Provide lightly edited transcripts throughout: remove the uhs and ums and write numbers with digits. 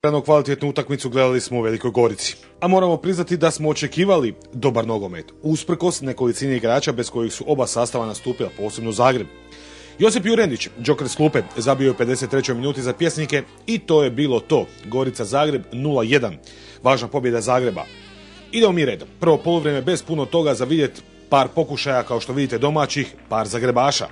Kvalitetnu utakmicu gledali smo u Velikoj Gorici. A moramo priznati da smo očekivali dobar nogomet, usprkos nekolicini igrača bez kojih su oba sastava nastupila, posebno Zagreb. Josip Jurendić, džoker s klupe, zabio je u 53. minuti za pjesnike i to je bilo to. Gorica-Zagreb 0-1. Važna pobjeda Zagreba. Idemo mi redom. Prvo poluvrijeme bez puno toga, za vidjet par pokušaja, kao što vidite domaćih, par Zagrebaša.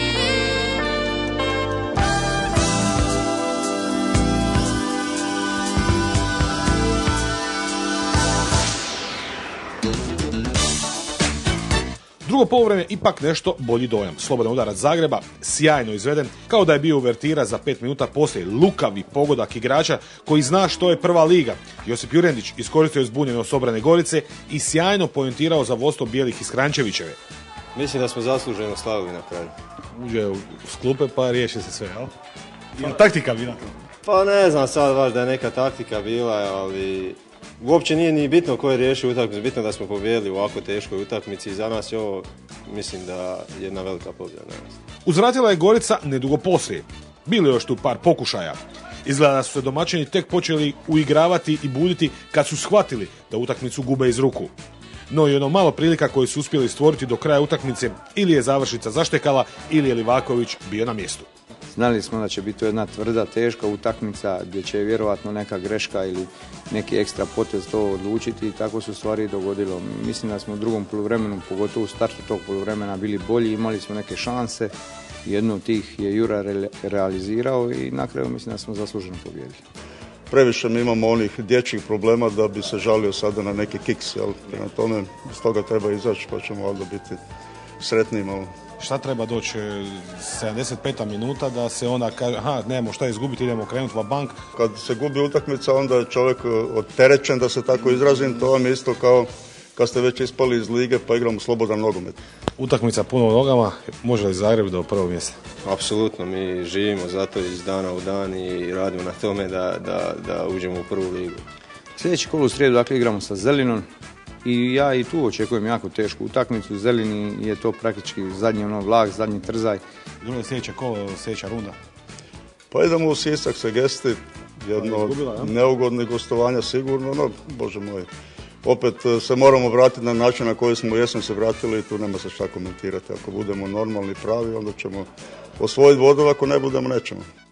Drugo poluvreme ipak nešto bolji dojam. Slobodan udarac Zagreba, sjajno izveden, kao da je bio uvertira za 5 minuta poslije. Lukavi pogodak igrača koji zna što je prva liga. Josip Jurendić iskoristio zbunjenost obrane Gorice i sjajno poentirao za vodstvo bijelih iz Kranjčevićeve. Mislim da smo zasluženo slavili na kraju. Uđe u sklupe pa riješi se sve, jel? Ima taktika bila? Pa ne znam sad baš da je neka taktika bila, ali uopće nije ni bitno ko je riješio utakmicu, bitno da smo pobijedili u ovako teškoj utakmici i za nas je ovo, mislim da je jedna velika pobjeda. Uzvratila je Gorica nedugo poslije. Bilo je još tu par pokušaja. Izgleda da su se domaćini tek počeli uigravati i buditi kad su shvatili da utakmicu gube iz ruku. No i ono malo prilika koje su uspjeli stvoriti do kraja utakmice, ili je završnica zaštekala, ili je Livaković bio na mjestu. Znali smo da će biti jedna tvrda, teška utakmica gdje će vjerojatno neka greška ili neki ekstra potez to odlučiti i tako su stvari dogodilo. Mislim da smo u drugom poluvremenu, pogotovo u startu tog poluvremena, bili bolji, imali smo neke šanse. Jednu od tih je Jura realizirao i na kraju mislim da smo zasluženo pobijedili. Previše mi imamo onih dječjih problema da bi se žalio sada na neki kiks, jel? Prema tome, s toga treba izaći pa ćemo valjda biti sretniji malo. Šta treba doći 75. minuta da se onda kaže, aha, nemamo šta izgubiti, idemo krenuti va bank. Kad se gubi utakmica, onda je čovjek odterećen, da se tako izrazim, to vam je isto kao kad ste već ispali iz lige pa igramo slobodan nogomet. Utakmica puno u nogama, može li Zagreb do prvog mjesta? Apsolutno, mi živimo zato iz dana u dan i radimo na tome da uđemo u prvu ligu. Sljedeći kolo u srijedu, dakle, igramo sa Zelinom. I ja i tu očekujem jako tešku utakmicu. Zelini je to praktički zadnji vlak, zadnji trzaj. Drugo sljedeće kolo, sljedeća runda? Pa idemo u Sisak sa Gesti, jedno neugodno gostovanja sigurno, no bože moj. Opet se moramo vratiti na način na koji smo jesmo se vratili i tu nema se šta komentirati. Ako budemo normalni, pravi, onda ćemo osvojiti bodove, ako ne budemo, nećemo.